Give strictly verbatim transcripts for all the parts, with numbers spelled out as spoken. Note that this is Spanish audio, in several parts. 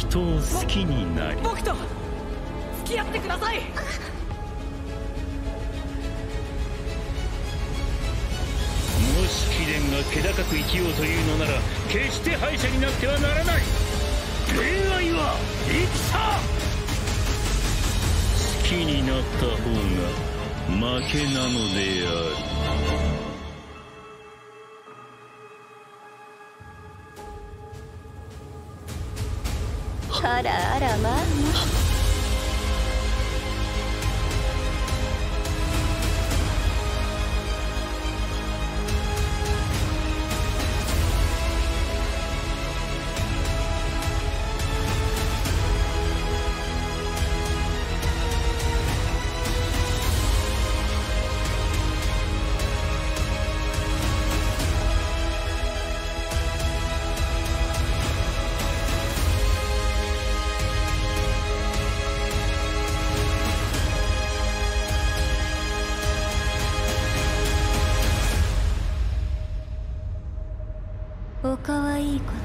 人を好きになり僕と付き合ってください。 もし貴殿が気高く生きようというのなら決して敗者になってはならない。恋愛は戦。好きになった方が負けなのである。 あらあらまあまあ。おかわいいこと。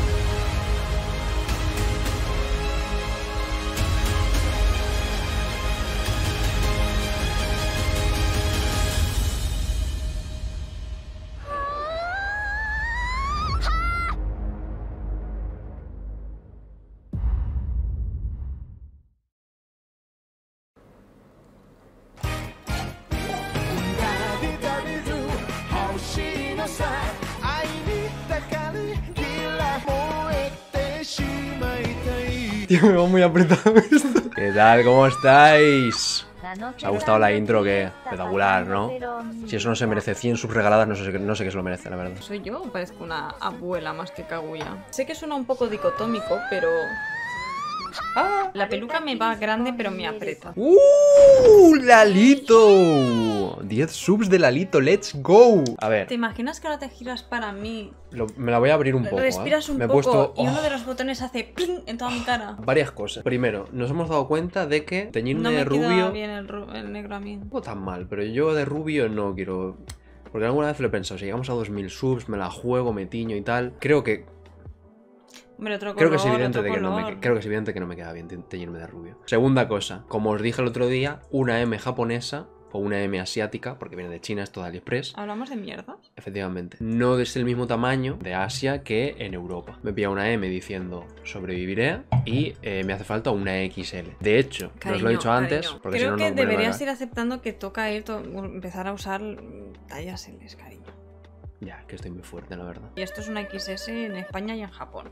Tío, me va muy apretado esto. ¿Qué tal? ¿Cómo estáis? ¿Os ha gustado la intro? ¿Qué? Espectacular, ¿no? Si eso no se merece cien subs regaladas, no sé, no sé qué se lo merece, la verdad. ¿Soy yo o parezco una abuela más que Kaguya? Sé que suena un poco dicotómico, pero... ¡Ah! La peluca me va grande, pero me aprieta. ¡Uh! ¡Lalito! diez subs de Lalito, let's go. A ver. ¿Te imaginas que ahora te giras para mí? Lo, me la voy a abrir un poco. Respiras ¿eh? un me poco he puesto, y uno oh. de los botones hace ¡ping! En toda mi cara. Varias cosas. Primero, nos hemos dado cuenta de que teñirme no me de rubio... No bien el, ru el negro a mí. No tan mal, pero yo de rubio no quiero... Porque alguna vez lo he pensado, si llegamos a dos mil subs, me la juego, me tiño y tal. Creo que... Hombre, otro color, creo, que es evidente de que no color. me, creo que es evidente que no me queda bien teñirme de rubio. Segunda cosa, como os dije el otro día, una M japonesa o una M asiática, porque viene de China, esto de AliExpress. ¿Hablamos de mierda? Efectivamente. No es el mismo tamaño de Asia que en Europa. Me pilla una M diciendo sobreviviré y eh, me hace falta una equis ele. De hecho, cariño, no os lo he dicho antes, cariño. Porque Creo si no, que no deberías ir aceptando que toca ir to empezar a usar tallas ele, cariño. Ya, que estoy muy fuerte, la verdad. Y esto es una equis ese en España y en Japón.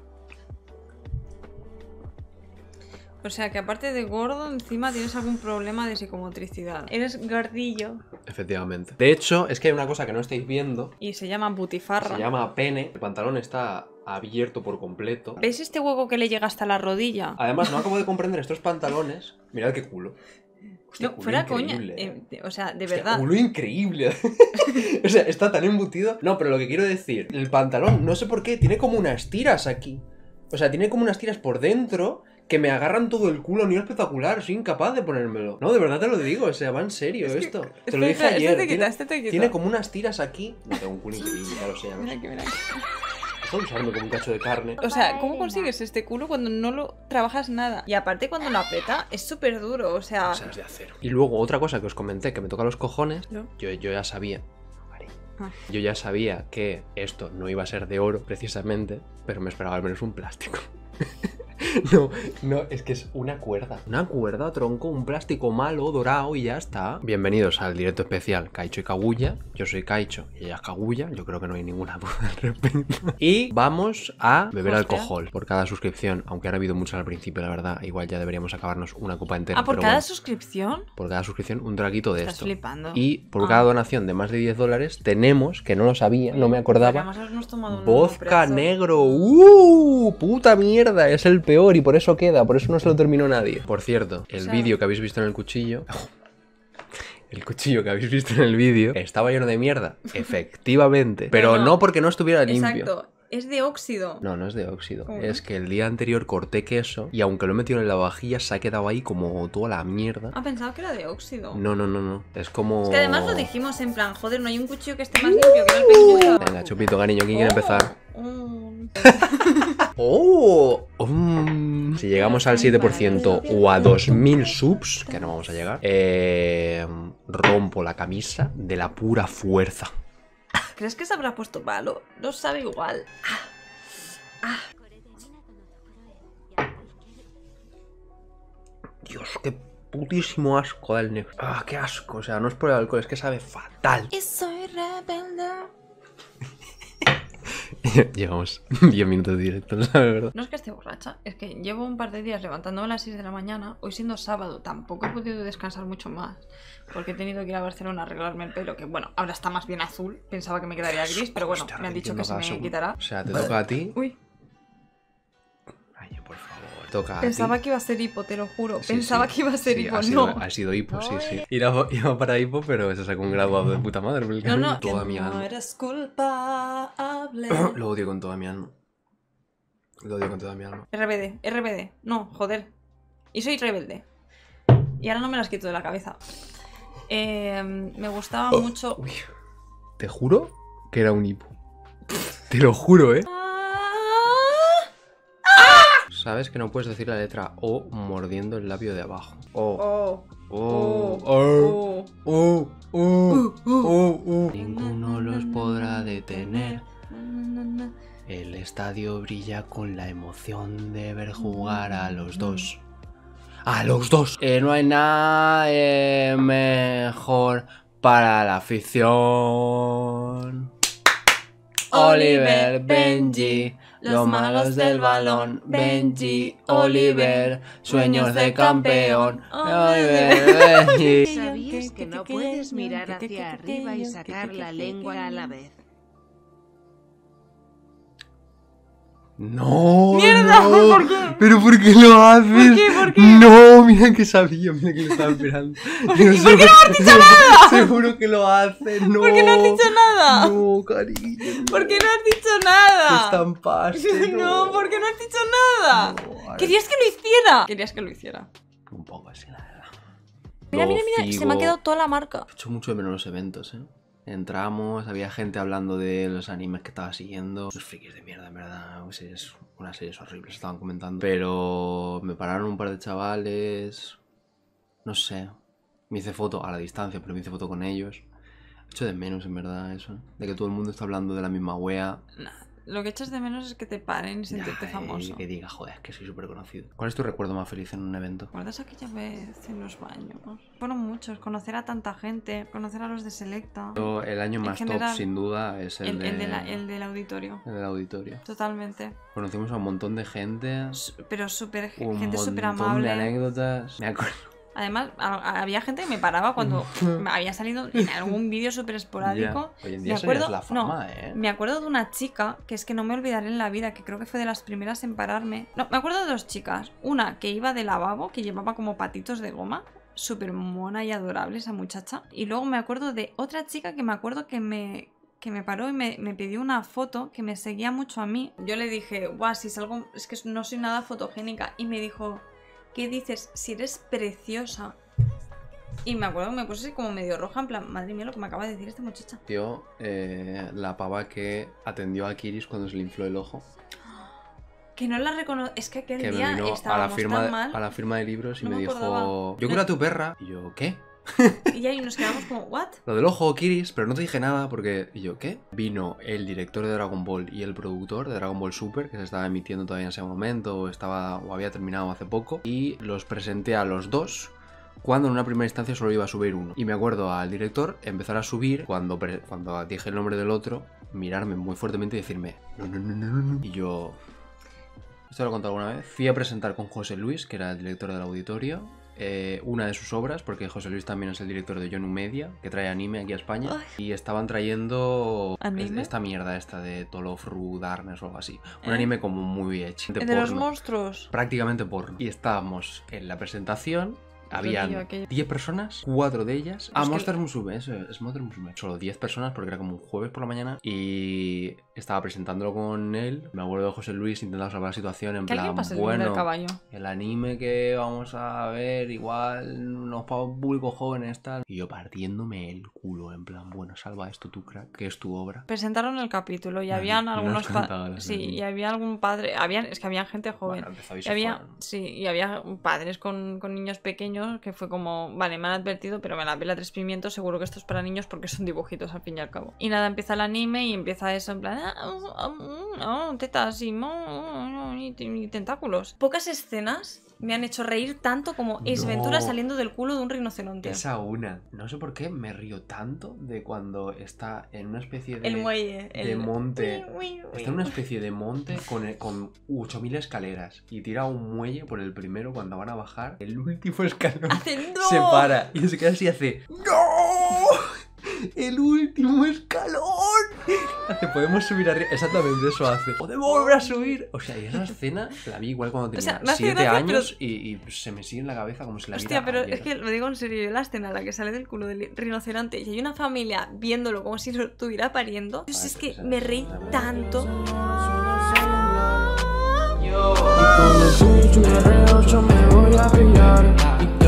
O sea que aparte de gordo, encima tienes algún problema de psicomotricidad. Eres gordillo. Efectivamente. De hecho, es que hay una cosa que no estáis viendo. Y se llama butifarra. Se llama pene. El pantalón está abierto por completo. ¿Ves este hueco que le llega hasta la rodilla? Además, no acabo de comprender estos pantalones. Mirad qué culo. Hostia, no, culo fuera increíble. coña. Eh, o sea, de Hostia, verdad. Culo increíble. O sea, está tan embutido. No, pero lo que quiero decir, el pantalón, no sé por qué, tiene como unas tiras aquí. O sea, tiene como unas tiras por dentro que me agarran todo el culo a nivel espectacular. Soy incapaz de ponérmelo. No, de verdad te lo digo, o sea, va en serio es esto. Que, te lo dije ayer. Este te quita, este te tiene, quita. tiene como unas tiras aquí. No, tengo un culo increíble, ya lo sé. Ya lo sé. Mira aquí, mira aquí. Estoy usando como un cacho de carne. O sea, ¿cómo consigues este culo cuando no lo trabajas nada? Y aparte cuando lo aprieta es súper duro, o sea... O sea, es de acero. Y luego otra cosa que os comenté que me toca los cojones. ¿No? Yo, yo ya sabía. Yo ya sabía que esto no iba a ser de oro, precisamente, pero me esperaba al menos un plástico. No, no, es que es una cuerda. Una cuerda, tronco, un plástico malo, dorado y ya está. Bienvenidos al directo especial Kaicho y Kaguya. Yo soy Kaicho y ella es Kaguya. Yo creo que no hay ninguna duda al respecto. Y vamos a beber Hostia. alcohol por cada suscripción. Aunque ahora ha habido muchas al principio, la verdad. Igual ya deberíamos acabarnos una copa entera. Ah, ¿por pero cada bueno, suscripción? por cada suscripción un traguito de Estás esto. flipando. Y por Ah. cada donación de más de diez dólares tenemos, que no lo sabía, no me acordaba, Además habernos tomado un vodka prezo. negro. ¡Uh! ¡Puta mierda! Es el peor y por eso queda, por eso no se lo terminó nadie. Por cierto, el O sea... vídeo que habéis visto en el cuchillo... El cuchillo que habéis visto en el vídeo estaba lleno de mierda, efectivamente. Pero No, no. no porque no estuviera limpio. Exacto. Es de óxido. No, no es de óxido. ¿Cómo? Es que el día anterior corté queso y aunque lo he metido en la vajilla se ha quedado ahí como toda la mierda. Ah, pensaba que era de óxido. No, no, no, no. Es como... Es que además lo dijimos en plan, joder, no hay un cuchillo que esté más limpio que el pequeño. Venga, Chupito, cariño, ¿quién quiere empezar? Oh. ¡Oh! Mm. Si llegamos al siete por ciento o a dos mil subs, que no vamos a llegar, eh, rompo la camisa de la pura fuerza. ¿Crees que se habrá puesto malo? No sabe igual. Ah. Ah. Dios, qué putísimo asco da el negro. Ah, qué asco. O sea, no es por el alcohol, es que sabe fatal. Y soy rebelde. Llevamos diez minutos de directo, ¿no sabes, verdad? No es que esté borracha, es que llevo un par de días levantándome a las seis de la mañana. Hoy siendo sábado tampoco he podido descansar mucho más, porque he tenido que ir a Barcelona a arreglarme el pelo, que bueno, ahora está más bien azul. Pensaba que me quedaría gris, pero bueno, Hostia, me han dicho que se entiendo me cada quitará. O sea, te toca a ti. Uy, Ay, por favor. Toca a pensaba ti. que iba a ser hipo, te lo juro. Sí, Pensaba sí. que iba a ser Sí, hipo, ha sido, no. ha sido hipo, sí, sí. Iba, iba para hipo, pero se sacó un graduado de puta madre. porque No, no, toda que mi no alma. eres culpable. Lo odio con toda mi alma. Lo odio con toda mi alma. R B D, R B D, no, joder. Y soy rebelde. Y ahora no me las quito de la cabeza. Eh, me gustaba mucho... Uy. Te juro que era un hipo. Te lo juro, ¿eh? Sabes que no puedes decir la letra O mordiendo el labio de abajo. O. Oh, Oh. oh, Oh. Oh. Oh. Uh, uh. Oh. Oh. Ninguno los podrá detener. El estadio brilla con la emoción de ver jugar a los dos. ¡A los dos! Eh, no hay nada eh, mejor para la afición. Oliver, Benji, los malos del balón. Benji, Oliver, sueños de campeón. Oliver, Benji. ¿Sabías que no puedes mirar hacia arriba y sacar la lengua a la vez? No, ¡Mierda! no. ¿Por qué? ¿Pero por qué lo haces? ¿Por qué? ¿Por qué? No, mira que sabía, mira que lo estaba esperando. ¿Por qué? ¿Por qué no has dicho nada? Seguro que lo hace, no. ¿Por qué no has dicho nada? No, cariño. No. ¿Por qué no has dicho nada? Te estampaste, no. No, ¿por qué no has dicho nada? No, ahora- ¿Querías que lo hiciera? Querías que lo hiciera. Un poco así, la verdad. Mira, Lo mira, mira, se me ha sigo- quedado toda la marca. He hecho mucho de menos los eventos, ¿eh? Entramos, había gente hablando de los animes que estaba siguiendo. Los frikis de mierda, en verdad. Series, unas series horribles estaban comentando. Pero me pararon un par de chavales. No sé. Me hice foto a la distancia, pero me hice foto con ellos. He hecho de menos, en verdad, eso. De que todo el mundo está hablando de la misma wea. Nah, lo que echas de menos es que te paren y sentirte Ay, famoso. que diga, joder, es que soy súper conocido. ¿Cuál es tu recuerdo más feliz en un evento? ¿Recuerdas aquella vez en los baños? Fueron muchos, conocer a tanta gente, conocer a los de Selecta. Yo, el año En más general, top, sin duda, es el, El, de... el de la- el del auditorio. el del auditorio. Totalmente. Conocimos a un montón de gente. Su- Pero súper, Un gente súper montón de amable. anécdotas. Me acuerdo. Además, a- había gente que me paraba cuando había salido en algún vídeo súper esporádico. Ya. Hoy en Me día acuerdo, serías la fama, no, ¿eh? me acuerdo de una chica que es que no me olvidaré en la vida, que creo que fue de las primeras en pararme. No, me acuerdo de dos chicas. Una que iba de lavabo, que llevaba como patitos de goma. Súper mona y adorable esa muchacha. Y luego me acuerdo de otra chica que me acuerdo que me, que me paró y me, me pidió una foto, que me seguía mucho a mí. Yo le dije, guau, si salgo, es que no soy nada fotogénica. Y me dijo, ¿qué dices? Si eres preciosa. Y me acuerdo que me puse así como medio roja, en plan, madre mía, lo que me acaba de decir esta muchacha. Tío, eh, la pava que atendió a Kiris cuando se le infló el ojo. Que no la reconozco. Es que aquel Que me día vino a la, estábamos firma tan de, mal. a la firma de libros y No me me dijo: acordaba. Yo curo a tu perra. Y yo, ¿qué? Y ahí nos quedamos como, ¿what? Lo del ojo, Kiris, pero no te dije nada porque... Y yo, ¿qué? Vino el director de Dragon Ball y el productor de Dragon Ball Super, que se estaba emitiendo todavía en ese momento, o, estaba, o había terminado hace poco, y los presenté a los dos cuando en una primera instancia solo iba a subir uno. Y me acuerdo al director empezar a subir cuando, pre- cuando dije el nombre del otro, mirarme muy fuertemente y decirme, no, no, no, no, no, no. Y yo... ¿Esto lo he contado alguna vez? Fui a presentar con José Luis, que era el director del auditorio, eh, una de sus obras, porque José Luis también es el director de Yonu Media, que trae anime aquí a España. Ay. Y estaban trayendo ¿Anime? esta mierda esta de Tolofru Darkness o algo así. Un ¿Eh? anime como muy hecho. El de los monstruos. Prácticamente porno. Y estábamos en la presentación. Habían Aquello, aquello. diez personas, cuatro de ellas. Ah, Es que- Monster Musume, eso es Monster Musume. Solo diez personas porque era como un jueves por la mañana. Y estaba presentándolo con él. Me acuerdo de José Luis intentando salvar la situación en Que alguien plan, pase el bueno, del caballo. el anime que vamos a ver igual no es para público jóvenes tal. Y yo partiéndome el culo en plan, bueno, salva esto tú, crack, que es tu obra. Presentaron el capítulo y No, habían no algunos nos contaban, padres. Sí, sí. y había algún padre. Habían, es que había gente joven. Bueno, empezó y y se había, fueron. sí, y había padres con, con niños pequeños que fue como, vale, me han advertido, pero me la pela tres pimientos, seguro que esto es para niños porque son dibujitos al fin y al cabo. Y nada, empieza el anime y empieza eso en plan, ah, oh, oh, oh, tetas y, oh, y, y tentáculos. Pocas escenas me han hecho reír tanto como Ace No. Ventura saliendo del culo de un rinoceronte. Esa una. No sé por qué me río tanto de cuando está en una especie de, El muelle. de el... monte. Ui, ui, ui. Está en una especie de monte con, el- con ocho mil escaleras y tira un muelle por el primero cuando van a bajar. El último escalón Hace, ¡no! se para y se queda así y hace ¡no! ¡El último escalón! Hace, podemos subir arriba. Exactamente eso hace. ¡Podemos volver a subir! O sea, y esa escena la vi igual cuando tenía O sea, me hace siete gracia, años pero- y, y se me sigue en la cabeza como si la Hostia, viera pero ayer. es que lo digo en serio, yo la escena en la que sale del culo del rinoceronte y hay una familia viéndolo como si lo estuviera pariendo, pues es que me reí tanto. Y con el switch un R ocho me voy a pillar.